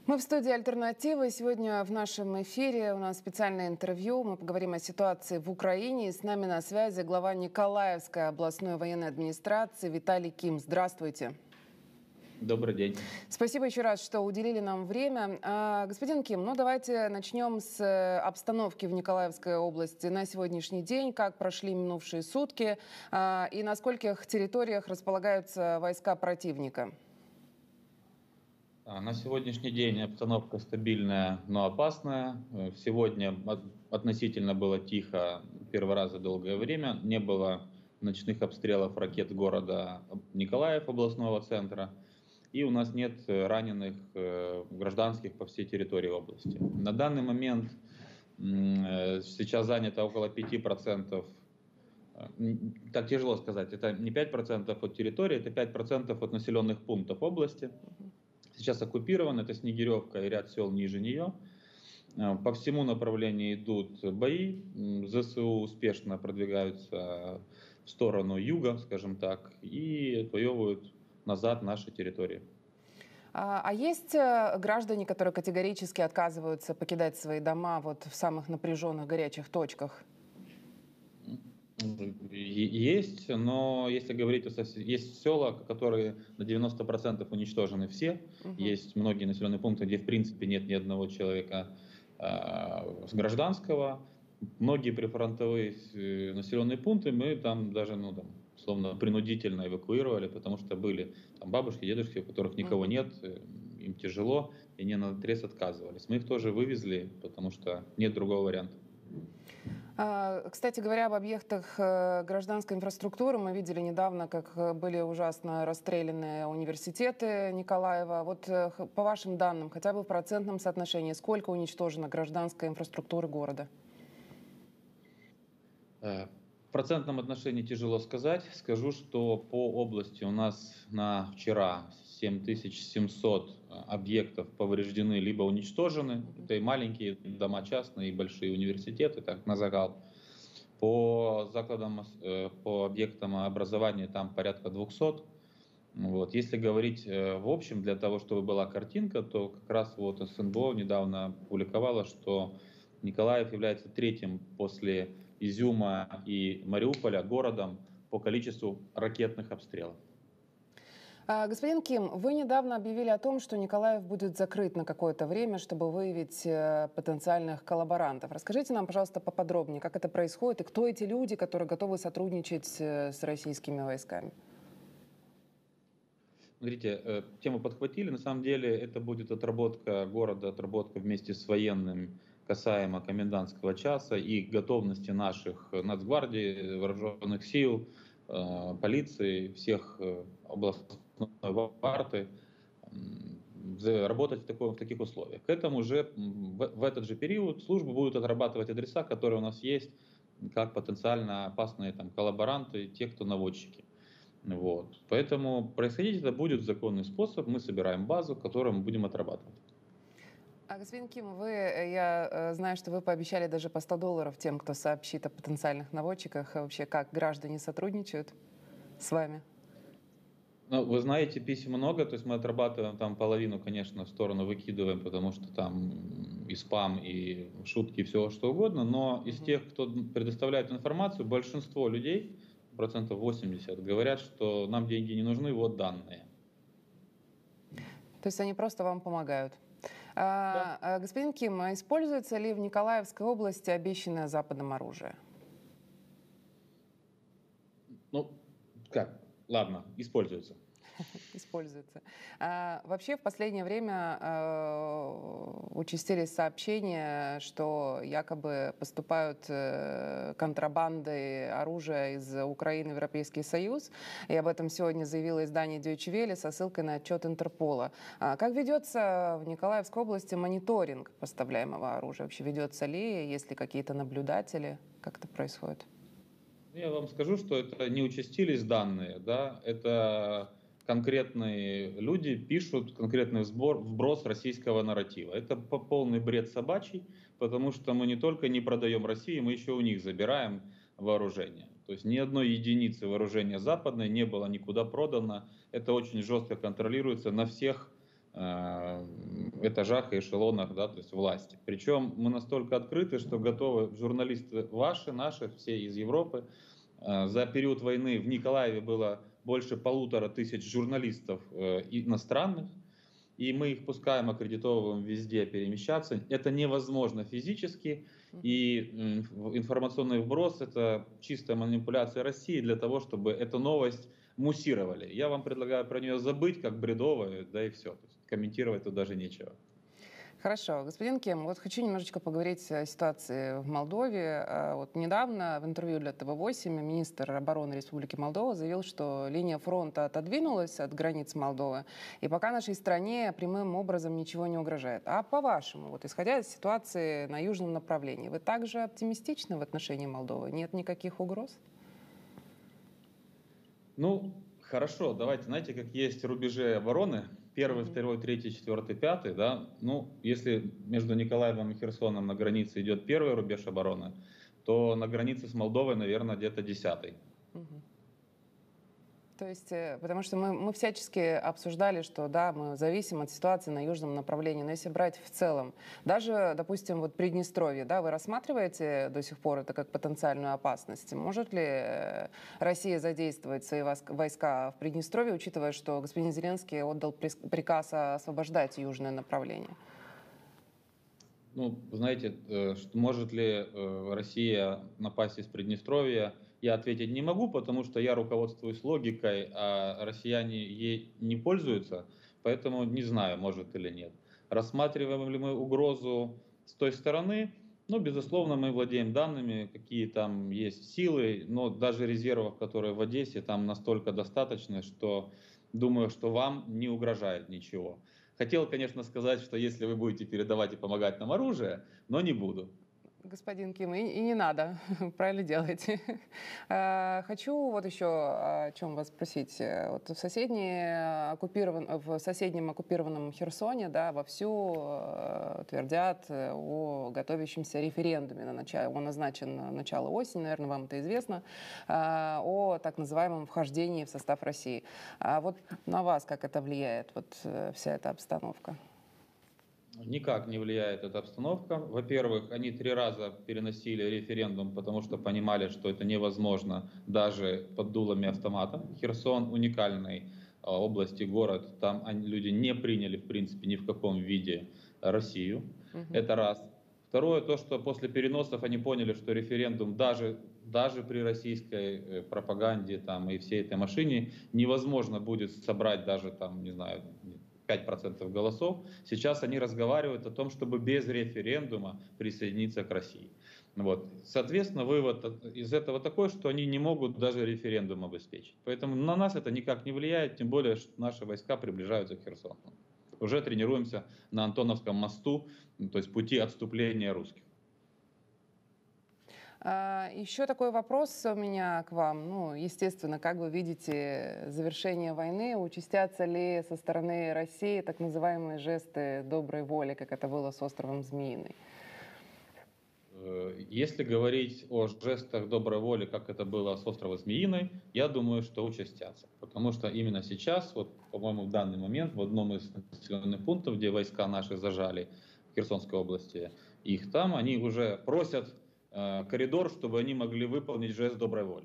Мы в студии «Альтернативы». Сегодня в нашем эфире у нас специальное интервью. Мы поговорим о ситуации в Украине. И с нами на связи глава Николаевской областной военной администрации Виталий Ким. Здравствуйте. Добрый день. Спасибо еще раз, что уделили нам время. Господин Ким, давайте начнем с обстановки в Николаевской области на сегодняшний день. Как прошли минувшие сутки и на скольких территориях располагаются войска противника? На сегодняшний день обстановка стабильная, но опасная. Сегодня относительно было тихо первый раз за долгое время. Не было ночных обстрелов ракет города Николаев, областного центра. И у нас нет раненых гражданских по всей территории области. На данный момент сейчас занято около 5%. Так тяжело сказать, это не 5% от территории, это 5% от населенных пунктов области. Сейчас оккупирован, это Снегиревка и ряд сел ниже нее. По всему направлению идут бои. ЗСУ успешно продвигаются в сторону юга, скажем так, и отвоевывают назад наши территории. А есть граждане, которые категорически отказываются покидать свои дома в самых напряженных, горячих точках? Есть, но если говорить о есть села, которые на 90% уничтожены все. Есть многие населенные пункты, где в принципе нет ни одного человека с гражданского. Многие прифронтовые населенные пункты мы там даже, словно принудительно эвакуировали, потому что были там бабушки, дедушки, у которых никого нет, им тяжело, и они наотрез отказывались. Мы их тоже вывезли, потому что нет другого варианта. Кстати говоря, об объектах гражданской инфраструктуры мы видели недавно, как были ужасно расстреляны университеты Николаева. По вашим данным, хотя бы в процентном соотношении, сколько уничтожено гражданской инфраструктуры города? В процентном отношении тяжело сказать. Скажу, что по области у нас на вчера 7700 объектов повреждены либо уничтожены. Это и маленькие дома частные, и большие университеты, так на загал. По закладам, по объектам образования там порядка 200. Если говорить в общем, для того, чтобы была картинка, то как раз СНБО недавно публиковала, что Николаев является третьим после Изюма и Мариуполя городом по количеству ракетных обстрелов. Господин Ким, вы недавно объявили о том, что Николаев будет закрыт на какое-то время, чтобы выявить потенциальных коллаборантов. Расскажите нам, пожалуйста, поподробнее, как это происходит и кто эти люди, которые готовы сотрудничать с российскими войсками. Смотрите, тему подхватили. На самом деле это будет отработка города, отработка вместе с военным касаемо комендантского часа и готовности наших Нацгвардии, вооруженных сил, полиции, всех областной варты, работать в таких условиях. К этому же в этот же период службы будут отрабатывать адреса, которые у нас есть, как потенциально опасные коллаборанты, те, кто наводчики. Поэтому происходить это будет в законный способ. Мы собираем базу, которую мы будем отрабатывать. Господин Ким, я знаю, что вы пообещали даже по $100 тем, кто сообщит о потенциальных наводчиках. Вообще, как граждане сотрудничают с вами? Вы знаете, писем много, то есть мы отрабатываем там половину, конечно, в сторону выкидываем, потому что там и спам, и шутки, и все что угодно, но из тех, кто предоставляет информацию, большинство людей, 80%, говорят, что нам деньги не нужны, данные. То есть они просто вам помогают? Да. Господин Ким, используется ли в Николаевской области обещанное Западом оружие? Ладно, используется. Используется. Вообще в последнее время участились сообщения, что якобы поступают контрабанды оружия из Украины в Европейский Союз. И об этом сегодня заявило издание Deutsche Welle со ссылкой на отчет Интерпола. Как ведется в Николаевской области мониторинг поставляемого оружия? Вообще ведется ли? Есть ли какие-то наблюдатели? Как это происходит? Я вам скажу, что это не участились данные, да, это конкретные люди пишут конкретный вброс российского нарратива. Это полный бред собачий, потому что мы не только не продаем России, мы еще у них забираем вооружение. То есть ни одной единицы вооружения западной не было никуда продано. Это очень жестко контролируется на всех этажах и эшелонах, да, то есть власти. Причем мы настолько открыты, что готовы журналисты ваши, наши, все из Европы. За период войны в Николаеве было больше 1500 журналистов иностранных, и мы их пускаем, аккредитовываем везде перемещаться. Это невозможно физически, и информационный вброс — это чистая манипуляция России для того, чтобы эту новость муссировали. Я вам предлагаю про нее забыть, как бредовую, да и все. То есть комментировать тут даже нечего. Хорошо. Господин Ким, вот хочу немножечко поговорить о ситуации в Молдове. Вот недавно в интервью для ТВ-8 министр обороны Республики Молдова заявил, что линия фронта отодвинулась от границ Молдовы, и пока нашей стране прямым образом ничего не угрожает. А по-вашему, вот исходя из ситуации на южном направлении, вы также оптимистичны в отношении Молдовы? Нет никаких угроз? Ну, хорошо, давайте, знаете, как есть рубежи обороны, первый, второй, третий, четвертый, пятый, да, ну, если между Николаевым и Херсоном на границе идет первый рубеж обороны, то на границе с Молдовой, наверное, где-то 10-й. То есть, потому что мы всячески обсуждали, что да, мы зависим от ситуации на южном направлении, но если брать в целом, даже, допустим, вот Приднестровье, да, вы рассматриваете до сих пор это как потенциальную опасность? Может ли Россия задействовать свои войска в Приднестровье, учитывая, что господин Зеленский отдал приказ освобождать южное направление? Ну, знаете, может ли Россия напасть из Приднестровья? Я ответить не могу, потому что я руководствуюсь логикой, а россияне ей не пользуются, поэтому не знаю, может или нет. Рассматриваем ли мы угрозу с той стороны? Ну, безусловно, мы владеем данными, какие там есть силы, но даже резервов, которые в Одессе, там настолько достаточно, что думаю, что вам не угрожает ничего. Хотел, конечно, сказать, что если вы будете передавать и помогать нам оружие, но не буду. Господин Ким, и не надо, правильно делаете. Хочу вот еще о чем вас спросить. Вот в соседнем оккупированном Херсоне, да, вовсю твердят о готовящемся референдуме. Он назначен на начало осени, наверное, вам это известно, о так называемом вхождении в состав России. А вот на вас как это влияет, вот вся эта обстановка? Никак не влияет эта обстановка. Во-первых, они 3 раза переносили референдум, потому что понимали, что это невозможно даже под дулами автомата. Херсон — уникальный область и город. Там люди не приняли, в принципе, ни в каком виде Россию. Это раз. Второе, то, что после переносов они поняли, что референдум даже при российской пропаганде там, и всей этой машине невозможно будет собрать даже, там, не знаю, 5% голосов. Сейчас они разговаривают о том, чтобы без референдума присоединиться к России. Вот. Соответственно, вывод из этого такой, что они не могут даже референдум обеспечить. Поэтому на нас это никак не влияет, тем более, что наши войска приближаются к Херсону. Уже тренируемся на Антоновском мосту, то есть пути отступления русских. Еще такой вопрос у меня к вам. Ну, естественно, как вы видите завершение войны? Участятся ли со стороны России так называемые жесты доброй воли, как это было с островом Змеиный? Если говорить о жестах доброй воли, как это было с островом Змеиной, я думаю, что участятся. Потому что именно сейчас, вот, по-моему, в данный момент, в одном из населенных пунктов, где войска наши зажали в Херсонской области, их там, они уже просят коридор, чтобы они могли выполнить жест доброй воли.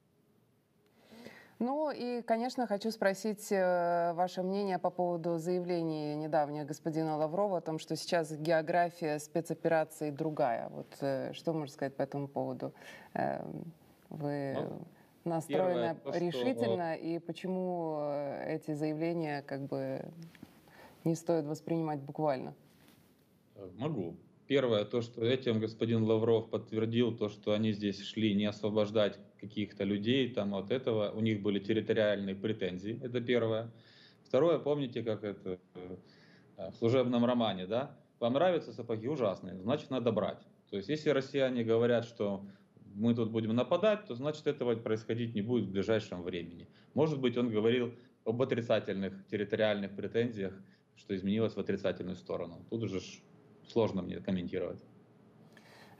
Ну и, конечно, хочу спросить ваше мнение по поводу заявления недавнего господина Лаврова о том, что сейчас география спецоперации другая. Вот что можно сказать по этому поводу? Вы настроены решительно, и почему эти заявления как бы не стоит воспринимать буквально? Могу. Первое, то, что этим господин Лавров подтвердил, то, что они здесь шли не освобождать каких-то людей, там от этого, у них были территориальные претензии, это первое. Второе, помните, как это в служебном романе, да? Вам нравятся сапоги? Ужасные, значит, надо брать. То есть, если россияне говорят, что мы тут будем нападать, то значит, этого происходить не будет в ближайшем времени. Может быть, он говорил об отрицательных территориальных претензиях, что изменилось в отрицательную сторону. Тут уже сложно мне комментировать.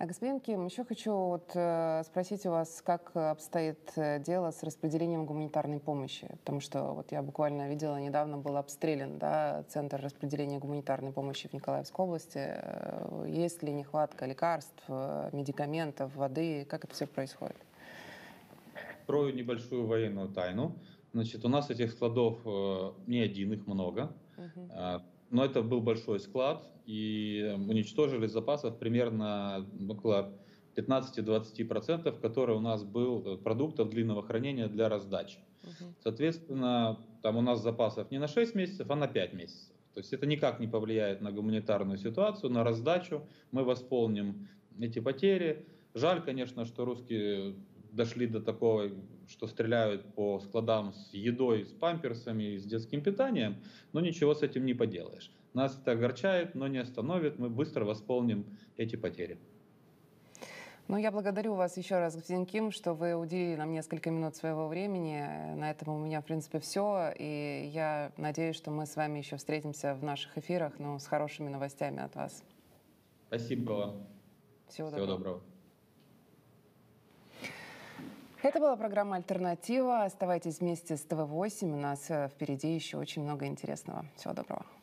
Господин Ким, еще хочу спросить у вас, как обстоит дело с распределением гуманитарной помощи, потому что вот я буквально видела, недавно был обстрелян, да, центр распределения гуманитарной помощи в Николаевской области. Есть ли нехватка лекарств, медикаментов, воды, как это все происходит? Открою небольшую военную тайну. Значит, у нас этих складов не один, их много. Но это был большой склад, и уничтожили запасов примерно около 15-20%, который у нас был продуктов длинного хранения для раздачи. Соответственно, там у нас запасов не на 6 месяцев, а на 5 месяцев. То есть это никак не повлияет на гуманитарную ситуацию, на раздачу. Мы восполним эти потери. Жаль, конечно, что русские дошли до такого, что стреляют по складам с едой, с памперсами, с детским питанием, но ничего с этим не поделаешь. Нас это огорчает, но не остановит. Мы быстро восполним эти потери. Ну, я благодарю вас еще раз, господин Ким, что вы уделили нам несколько минут своего времени. На этом у меня, в принципе, все. И я надеюсь, что мы с вами еще встретимся в наших эфирах, но с хорошими новостями от вас. Спасибо вам. Всего Всего доброго. Это была программа «Альтернатива». Оставайтесь вместе с ТВ8. У нас впереди еще очень много интересного. Всего доброго.